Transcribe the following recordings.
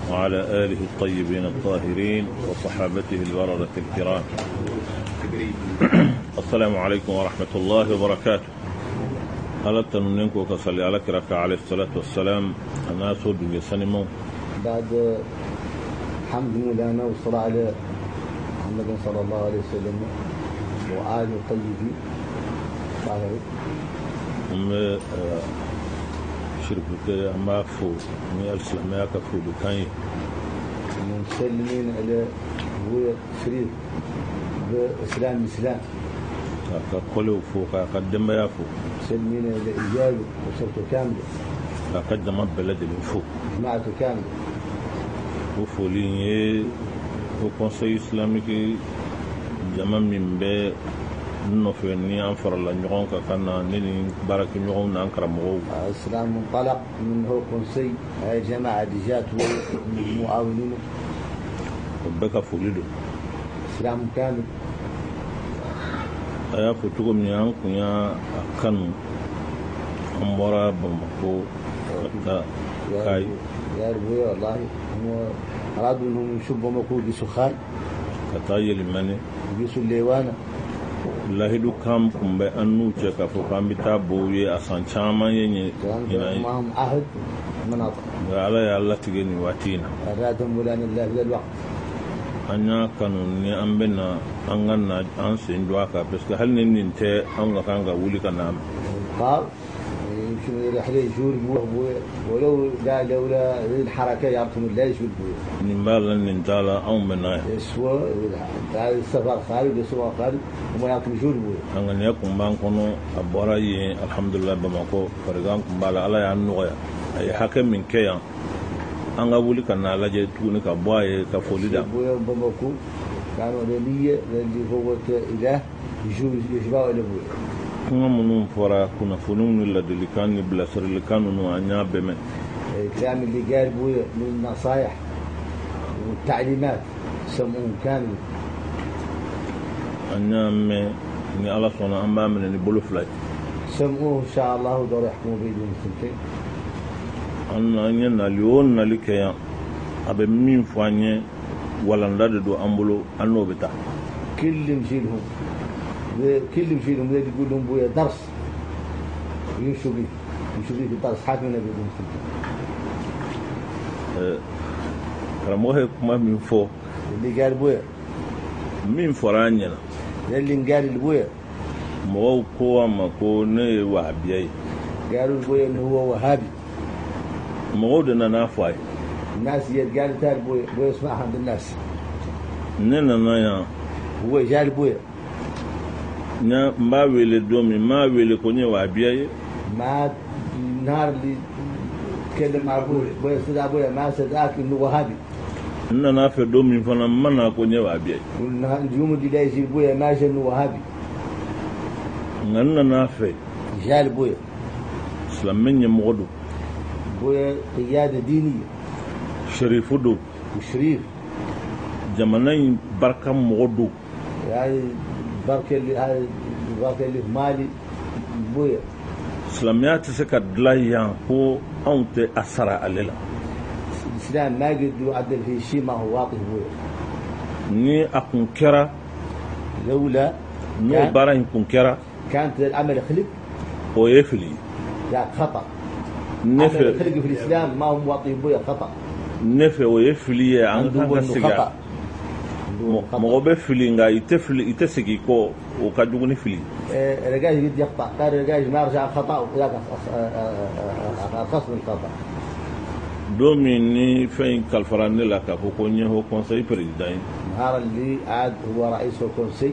وعلى آله الطيبين الطاهرين وصحابته البررة الكرام. السلام عليكم ورحمة الله وبركاته. هل تنونينكو كصلي على كرك عليه الصلاة والسلام الناس ودنيا سنمو بعد الحمد لله والصلاة على محمد صلى الله عليه وسلم وآله الطيبين. شربك ما فو من الإسلامية كفو بكاين مسلمين على هو شريف بإسلام كقولوا فوق قدم يا فوق مسلمين على إجابة وصلت كاملة قدم بلد الفوق جماعة كاملة وفولين وكونسي إسلامي جمع من ب نوفيني أنفر الله نجون كنا نين بارك نجون نانكر مغو. الإسلام منطلق من هو كونسي جماعة دجات ومعاونين وبكا فوليدو إسلام كامل. أيا فتوكم يان كنيا كانوا أمبارا بمكو كاي يا ربي والله هم أرادوا إنهم يشبوا مكو بسخان كتايل الماني بيسوا الليوانة lahidu kam kumbe annu ce ka fo kam bita boye asan chama yenye ina معهم عهد مناطق ala ya Allah tigeni watina أرادهم ولان الله في الوقت anya kanun ni ambena anganna an sin duaka parce que hal nin te anga kanga wuli kana قال يمشون رحلة يجور بوه ولو لا لولا الحركة يعرفون لا يجور بوه نمبالا ننتالا أو منا يسوى السفر خارج يسوى خارج وما يعرفون يجور بوه أنغن يكون بانكونو أبوراي الحمد لله بماكو فرقان كمبالا على يعنوغيا أي حكم من كيا أنغا ولي كان على جي توني كبواي كفوليدا بوه بماكو كانوا للية اللي هو إله يجبعوا إلى بوه كنا منهم فرا كنا فنون ولا دلكان بلاسر لكانوا نوانيا بمن الكلام اللي قال بويا من النصائح والتعليمات سموهم كامل أنيا مي ni ala sona amba men ni bolu fly سموه إن شاء الله ودور يحكموا بيدهم السنتين أنا نينا ليون نالكيا أبي مين فاني ولا ندادو أمبلو أنو بتا كل مشيلهم يقول لهم بويا درس يمشوا به في درس حاكمنا بيدهم السنتين رموه كما من فوق اللي قال بويا من فرانينا اللي قال البويا مو كوا ما كوني وهابي قالوا البويا انه هو وهابي مودنا نافاي الناس قال تار بويا اسمعها عند الناس ننا نايا هو جاء البويا نا ما ويل دومي ما ويل كوني وهابي ما النهار اللي تكلم مع بويا استاذ بويا ما صدقك انه وهابي ننا نافع دومي فانا ما كوني وهابي اليوم اللي لا يجي بويا ما جا انه وهابي ننا نافع جاء بويا اسلامين يمغدو بويا قيادة دينية شريف دو وشريف جمانين بركة مغدو يعني البركة اللي في مالي بويا اسلاميات سكا دلايان هو أنت أسرع علينا الإسلام ما قد يعدل في شيء ما هو واضح بويا ني أكون كرا لولا نو برا يكون كرا كانت العمل خلق ويفلي لا خطأ نفع خلق في الإسلام ما هو واضح بويا خطأ نفع ويفلي عنده خطأ مغوبة فلي نغا يتسكي كو وكادوغني فلي رجاج يد يقطع قال رجاج ما رجع خطأ وذاك خصم الخطأ دوميني فين كالفران لك فوكوني هو كونسي بريزداين النهار اللي عاد هو رئيس الكونسي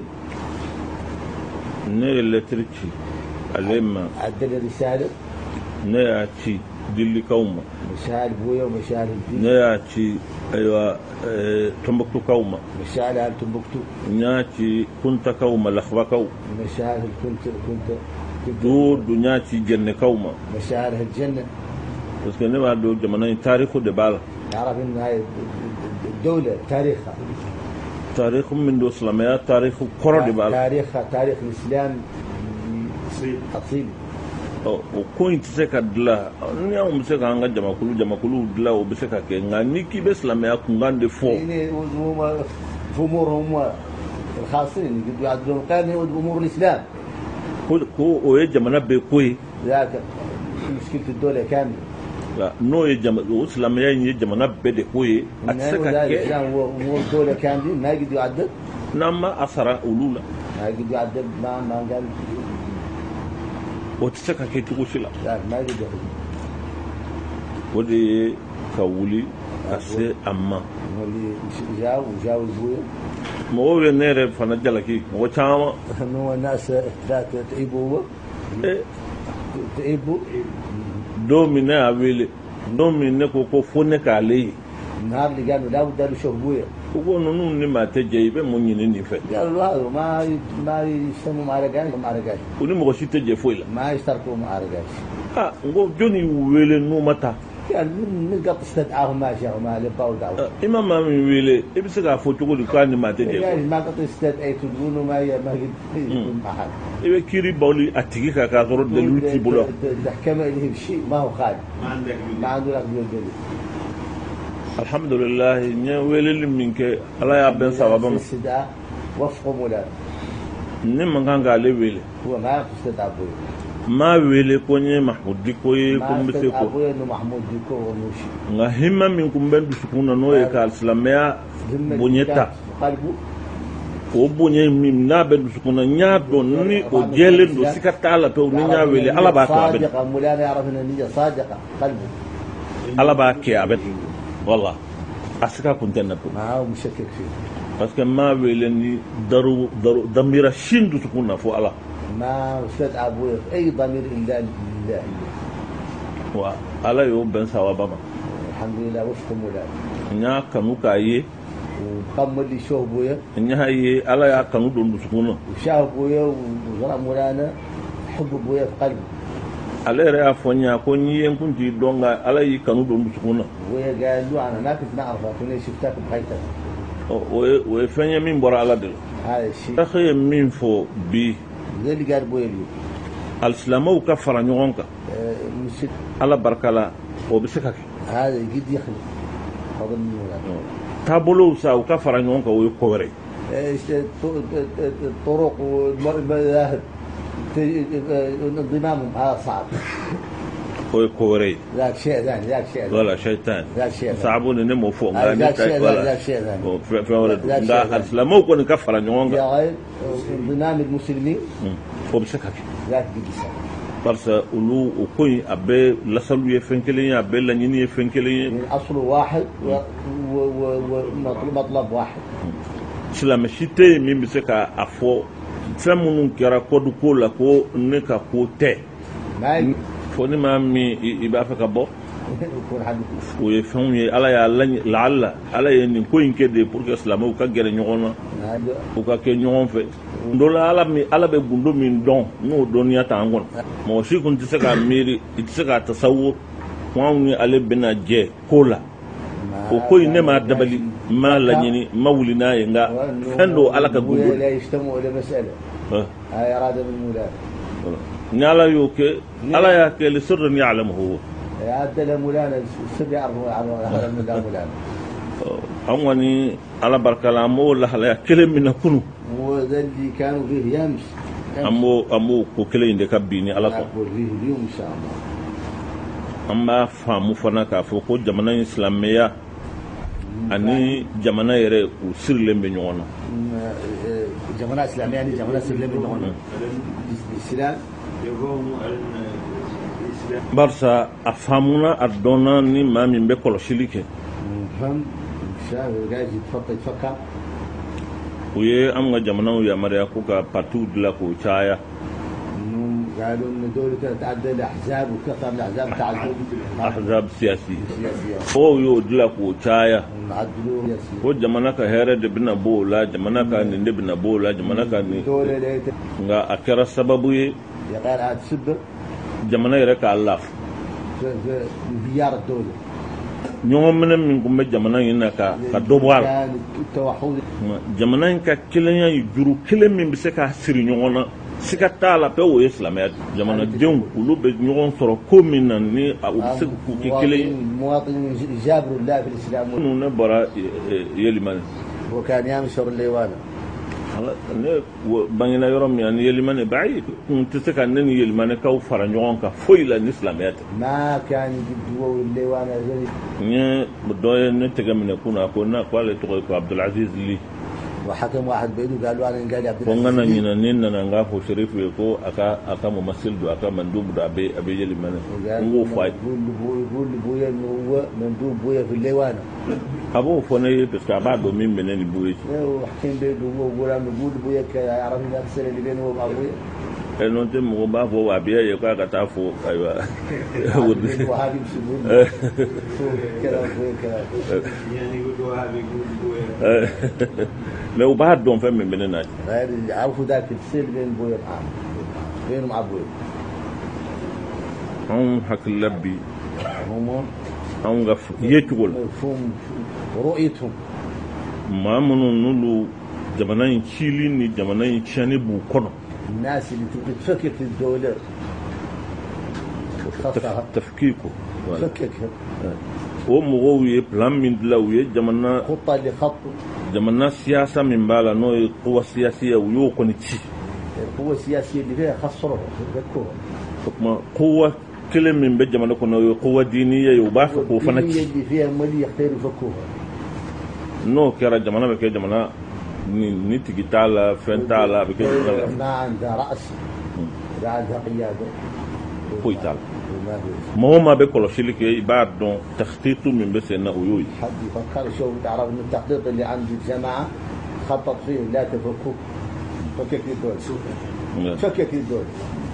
ني الاتريكي عليما عدل رسالة نياتي ديلي كوما مشاهد بويا ومشاهد الدين نياتي ايوا تمبكتو كوما مشاهد هل تمبكتو نياتي كنت كوما لخبكو مشاهد كنت دود نياتي جنة كوما مشاهد الجنة بس كان ما دو جمانين تاريخه دبالة نعرف ان هاي الدولة تاريخها تاريخ من دو اسلاميات تاريخ كرة دبالة تاريخ الاسلام اصيل o ko in tɛ se ka dilan ni anw bɛ se k'an ka jamakulu dilan o bɛ se ka kɛ nka ni k'i bɛ silamɛya kunkan de fɔ. في امورهم الخاصين يقدروا يعدلون القانون وامور الاسلام. ko o ye jamana bɛɛ ko ye. ذاك مشكله الدوله كامله. لا n'o ye o silamɛya in ye jamana bɛɛ de ko ye. a tɛ se ka kɛ. امور الدوله كامله ما يقدر يعدل. n'an ma a sara olu la. ما يقدر يعدل ما قال. o tɛ se ka kɛ cogo si la. لا ما يقدر. o de ye ka wuli ka se a ma. جاوا البويه mɔgɔw ye ne yɛrɛ fana jalaki mɔgɔ caman. انه الناس تعبوا تعبوا don min ne y'a wele don min ne ko fo ne k'ale ye. النهار اللي قالوا لابد قالوا شوف ابويا. ko ninnu ni maa tɛ jɛ i bɛ mun ɲini nin fɛ. قالوا هذا ما يسموا مهرجان. u ni mɔgɔ si tɛ jɛ foyi la. ما يشتركوا مهرجان. n ko jɔnni wele n'u ma taa. قال من قط استدعاهم ما جاءوا ما لبوا دعوه. ima maa min wele i bɛ se k'a fɔ cogo di k'a ni maa tɛ jɛ. يعني ما قط استدعيت تقولوا ما يكون معها. i bɛ kiiri bawli a tigi kan k'a sɔrɔ dalilu t'i bolo. الحكمه اللي هي بشيء ما هو خالد. ما عنده لك دليل. alhamdulillah n ye weleli min kɛ ala y'a bɛn sababa ma. الاستدعاء وفق مولانا. ne man kan k'ale wele. هو ما يعرف استدعاء ابويا. m'a wele ko n ye mahmud diko ye ko n bɛ se ko. nka hima min kun bɛ dusukun na n'o ye ka silamɛya bonya ta. o bonya min n'a bɛ dusukun na n y'a dɔn ni o jɛlen don siga t'a la pewu ni n y'a wele ala b'a kɛ a bɛ. ala b'a kɛ a bɛ. wala a siga kun tɛ na pewu. parce que m'a wele ni damira sin dusukun na fo ala. ما استدعى ابويا في اي ضمير الا لله. وعلى يوم بن سوابا الحمد لله وفق مولانا. نيا كانوا كاي وقام لي شو ابويا. نيا هي على يا كانوا دون سكونه. وشاف ابويا وزرع مولانا حب ابويا في قلبي. على رأي فنيا كوني يمكن تدون على يكانوا دون سكونه. ابويا قال له انا ما كنت نعرفك كنا شفتك بخيتك. وفنيا مين برا على دل. هذا الشيء. أخي مين فو بي. زي اللي قال ابويا اليوم. الإسلام كفر نيونك. على بركة وبسكك. هذا جد يخلق. هذا من مولانا. تابلو ساو كفر نيونك ويكوري. الطرق والمذاهب انضمامهم هذا صعب. ويكوري. ذاك شيء ثاني ذاك شيء ثاني. ولا شيء ثاني. ذاك شيء ثاني. صعبون إنهم فوق. ذاك شيء ثاني ذاك شيء ثاني. في ولد. ده الإسلام كون كفر نيونك. يا غير انضمام المسلمين. وبسكك. ذاك جد. parce que olu o ko in a bɛ lasalu ye fɛn kelen ye a bɛ laɲini ye fɛn kelen ye. الاصل واحد ومطلب واحد. silamɛ si tɛ yen min bɛ se ka a fɔ fɛn minnu kɛra kɔdu ko la ko ne ka ko tɛ. fo ni maa min i b'a fɛ ka bɔ. o ye fɛnw ye ala y'a laala ala ye nin ko in kɛ de pour que silamɛw ka gɛrɛ ɲɔgɔn na u ka kɛ ɲɔgɔn fɛ. ndo la ala bɛ gundo min dɔn n'o dɔnniya t'an kɔnɔ mɔgɔ si kun tɛ se k'a miiri i tɛ se k'a tasawur ko anw ni ale bɛna jɛ ko la o ko in ne m'a dabali n m'a laɲini n ma wuli n'a ye nka fɛn do ala ka gundo ni ala y'o kɛ ala y'a kɛ lisirrin ya'lamuhu. an kɔni ala barika la an b'o lahalaya kelen min na kunu. وذا اللي كانوا فيه يمس. أمو كوكلين ده كبيني على طول. اليوم إن شاء الله. أما فهموا فنا كافوكو جماعة إسلامية أني جماعة يرى وسيرلم بينونا. جماعة إسلامية يعني جماعة سيرلم بينونا. الإسلام. برسا أفهمونا أردونا ني ما من بكل شيء. فهم. شاف قاعد يتفكر. u ye an ka jamanaw yamaruya ko ka partiu dilan k'o caya. قالوا ان دول تتعدى الاحزاب وكثر الاحزاب تعدد احزاب سياسي او يو dilan k'o caya. ko jamana ka hɛrɛ de bɛna b'o la jamana ka nin de bɛna b'o la jamana ka nin. nka a kɛra sababu ye jamana yɛrɛ k'a lafu. ɲɔgɔn minɛ min kun bɛ jamana in na ka dɔ bɔ a la jamana in ka kelenya ye juru kelen min bɛ se k'a siri ɲɔgɔn na sikata la pe o islamiyat jamana den kulu be ɲɔgɔn sɔrɔ ko min na ni a bɛ se k'u kɛ kelen مواطن جابر الله في الإسلام minnu ne bɔra Yelimani وكان ينشر الليوان ne bangena yɔrɔ min ani Yelimani bayi kun tɛ se ka ne ni Yelimani kaw fara ɲɔgɔn kan foyi la ni silamɛya tɛ ما كان يدوا الليوان زي n ye dɔ ye ne tɛgɛ minɛ kunna ko ale tɔgɔ ye ko Abdulaziz Li وحكم واحد بيده قالوا انا قال عبد ko n kana ɲina ni nana n k'a fɔ Sherifu ye ko a ka mumasil don a ka mandub don a bɛ Yelimani n k'o fɔ a ye يقول لبويا انه هو مندوب بويا في الليوان a b'o fɔ ne ye parce que a b'a dɔn min bɛ ne ni Buye وحكيم بيده هو ولا نقول بويا يعرف الاكثر اللي بينه وبين ابويا n'o tɛ mɔgɔ b'a fɔ wa biya ye k'a ka taa fɔ ayiwa وهذه مسلمون كلام بويا كلام يعني يقولوا هذا يقول mais u b'a dɔn fɛn min bɛ ne na غير يعرفوا ذاك السر بين بويا معاه بينهم مع بويا anw hakilila bi هم anw ka yecogo la مفهوم رؤيتهم maa minnu n'olu jamana in cili ni jamana in tiɲɛni b'u kɔnɔ الناس اللي تبغى تفكك الدولة وتخصصها tafkiku تفككها o mɔgɔw ye plan min dilan u ye jamana الخطة اللي خطوا jamana siyasa min b'a la n'o ye kuwa siyasiya u y'o kɔni ci القوة السياسية اللي فيها خسروها فكوها o tuma kuwa kelen min bɛ jamana kɔnɔ o ye kuwa diiniya ye u b'a fɛ k'o fana الدينية ci اللي فيها مالي يختاروا فكوها n'o kɛra jamana bɛ kɛ jamana ni tigi t'a la fɛn t'a la a bɛ kɛ jamana la ما عندها رأس لا عندها قيادة foyi t'a la وما في maa o maa bɛ kɔlɔsili kɛ i b'a dɔn takhtitu min bɛ sen na o y'o ye حد يفكر شو تعرف ان التخطيط اللي عند الجماعة خطط فيه لا تفكوه فكك الدول فكك الدول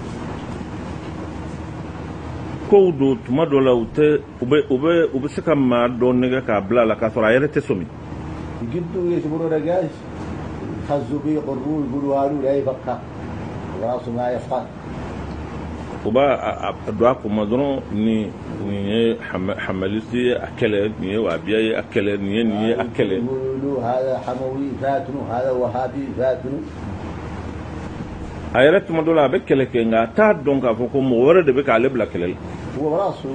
kow do tuma dɔ la u bɛ se ka maa dɔ nɛgɛ k'a bila a la k'a sɔrɔ a yɛrɛ tɛ sɔmi يجدوا يجبروا رجاج يخزوا بيه يقروه يقولوا هالو لا يفكر راسه ما يفقه u b'a don a kun ma dɔrɔn nin ye hamalisi ye a kɛlɛ nin ye wabiya ye a kɛlɛ nin ye a kɛlɛ يقولوا هذا حموي فاتنو هذا وهابي فاتنو a yɛrɛ tuma dɔ la a bɛ kɛlɛ kɛ nka a t'a dɔn k'a fɔ ko mɔgɔ wɛrɛ de bɛ k'ale bila kɛlɛ la هو راسه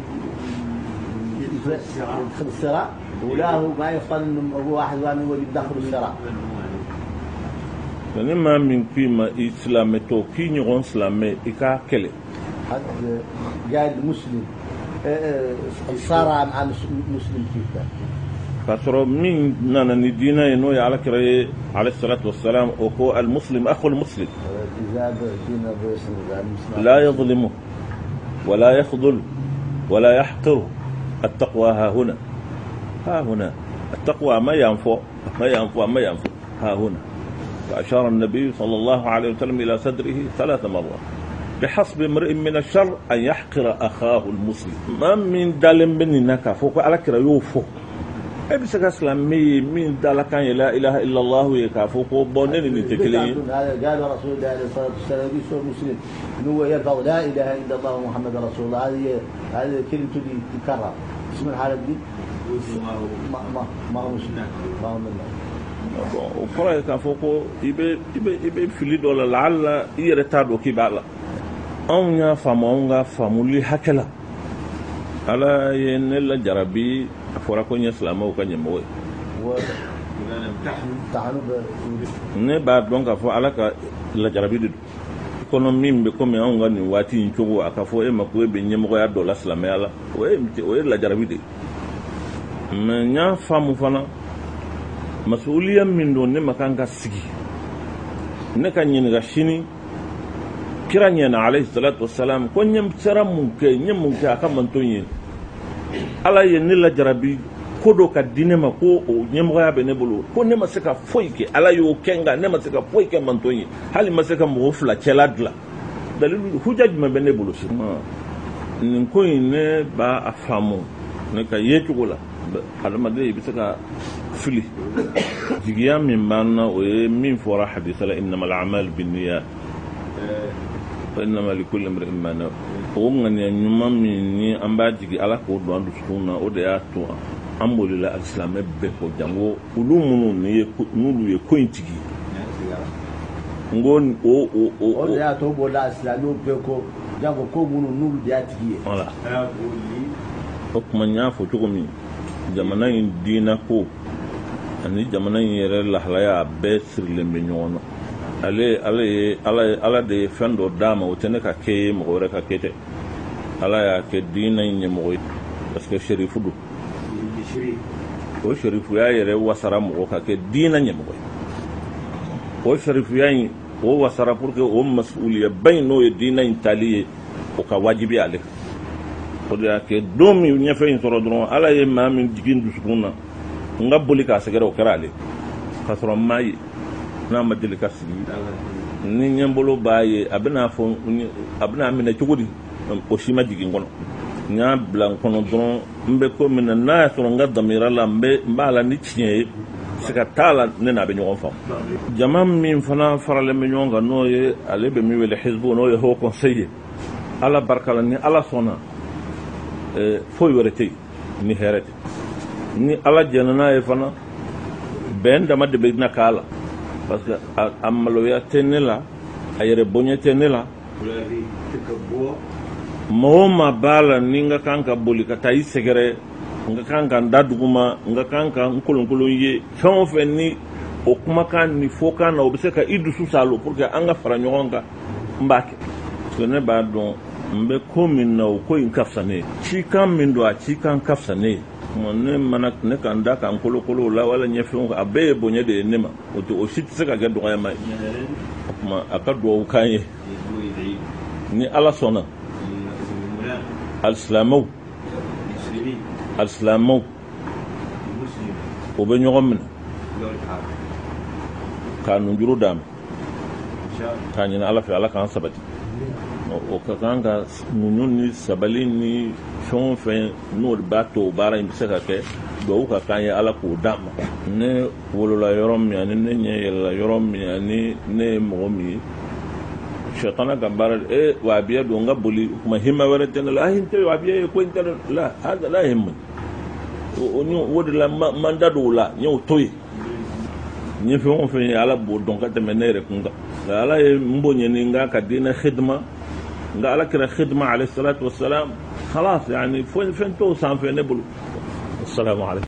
يدخل الصراع ولا هو ما يفقد انه هو واحد ثاني هو اللي يدخل الصراع ne maa min k'i ma i silamɛtɔ k'i ɲɔgɔn silamɛ i k'a kɛlɛ حد قال مسلم صارع مع مسلم كيف k'a sɔrɔ min nana ni diinɛ ye n'o ye alakira ye alayhi salatu wassalam o ko al-muslim akhul muslim لا يظلمه ولا يخذل ولا يحقره التقوى ها هنا التقوى ما ينفع ها هنا فأشار النبي صلى الله عليه وسلم إلى صدره 3 مرات بحسب امرئ من الشر أن يحقر أخاه المسلم ما من دالم بنك فوق على كرا يوفو أي بس كسلامي من دالك لا إله إلا الله يكافوك وبونين نتكلم هذا قال رسول الله عليه الصلاة والسلام يسوع مسلم إنه يلفظ لا إله إلا الله محمد رسول الله هذه كلمة تكرر اسم الحالة دي ما هو مسلم ما هو من o kɔrɔ ye k'a fɔ ko i bɛ fili dɔ la la'alla i yɛrɛ t'a dɔn k'i b'a la anw y'a faamu anw ka faamuli hakɛ la ala ye ne lajarabi a fɔra ko n ye silamɛw ka ɲɛmɔgɔ ye ne b'a dɔn k'a fɔ ala ka lajarabi de don kɔnɔ min bɛ komi anw ka nin waati in cogo a ka fɔ e ma ko e bɛ ɲɛmɔgɔya dɔ la silamɛya la o ye lajarabi de ye mais n y'a faamu fana masuuliya min don ne ma kan ka sigi ne ka ɲininka sini kira ɲɛna alayhi salatu wassalam ko n ye sera mun kɛ a ka manton ye ala ye ne lajarabi ko dɔ ka di ne ma ko o ɲɛmɔgɔya bɛ ne bolo ko ne ma se ka foyi kɛ ala y'o kɛ nka ne ma se ka foyi kɛ manton ye hali ma se ka mɔgɔ 2 cɛla dilan dalilu huja jumɛn bɛ ne bolo si nin ko in ne b'a faamu ne ka ye cogo la hadamaden i bɛ se ka fili jigiya min b'an na o ye min fɔra hadisa la innamal a'malu binniyat wa innama likulli imri'in ma nawa o ŋaniya ɲuman min ni an b'a jigi ala k'o don an dusukun na o de y'a to an bolila alisilamɛ bɛɛ kɔ janko olu minnu n'olu ye ko in tigi ngon o ya to bola islamo be ko jango ko munu nulu da tiye wala o kuma nya fo to mi jamana in dina ko ani jamana in yere lahlaya be sirle me nyono ala de fendo dama o tene ka ke mo re ka kete ala ya ke dina in mo parce que sherifu do o sherifu ya yere wasara mo ka ke dina nyemo o sherifu ya o wasara pour que o mas'uliya bayno e dina intaliye o ka wajibi ale ko ya ke domi nyafe in soro dron ala ye mamin jigin du sukuna nga boli ka segere o karale kasoro mai na madili ka sigi ni nyambolo baye abena fo abena amina chugudi o shima jigin gono nya blan kono dron mbe ko mina na soro nga damira la mbe mbala ni tiye sika tala nena be nyon fam jamam min fana farale me nyonga no ye ale be mi wele hizbu no ye ho conseiller ala barkala ni ala sona fo yorete ni herete ni ala janana e fana ben dama de be na kala parce que amalo ya tenela ayere bonye tenela ma bala ninga kanka boli ka tayi segere nga kanka ndaduguma nga kanka nkolonkolon ye fɛn fɛn ni o kumakan ni fokan na o bɛ se ka i dusu salo pour que an ka fara ɲɔgɔn kan n b'a kɛ parce que ne b'a dɔn n bɛ ko min na o ko in ka fisa ne ye cikan min don a cikan ka fisa ne ye ne mana ne kan da kan kolokolo la wala ɲɛfɛnw a bɛɛ ye bonya de ye ne ma o si tɛ se ka kɛ dɔgɔyama ye o tuma a ka dugawu kan ye ni ala sɔnna alisilamɛw alisilamɛw o bɛ ɲɔgɔn minɛ k'a nunjuru d'a ma k'a ɲini ala fɛ ala k'an sabati o ka kan ka muɲu ni sabali ni fɛn o fɛn n'o b'a to o baara in bɛ se ka kɛ duwawu ka kan ye ala k'o d'a ma ne wolola yɔrɔ min ani ne ɲɛ yɛlɛla yɔrɔ min ani ne ye mɔgɔ min ye sɛtana ka baara wahabiya don n ka boli o kuma hima wɛrɛ tɛ ne la n tɛ wahabiya ye ko n tɛ la hada la himma o de la man da don o la n y'o to yen n ye fɛn o fɛn ye ala b'o dɔn ka tɛmɛ ne yɛrɛ kun kan nka ala ye n bo ɲini n ka ka diinɛ khidma n ka ala kɛra khidma alayhi salatu wasalam khalas yani fɛn t'o sanfɛ ne bolo assalamu alaikum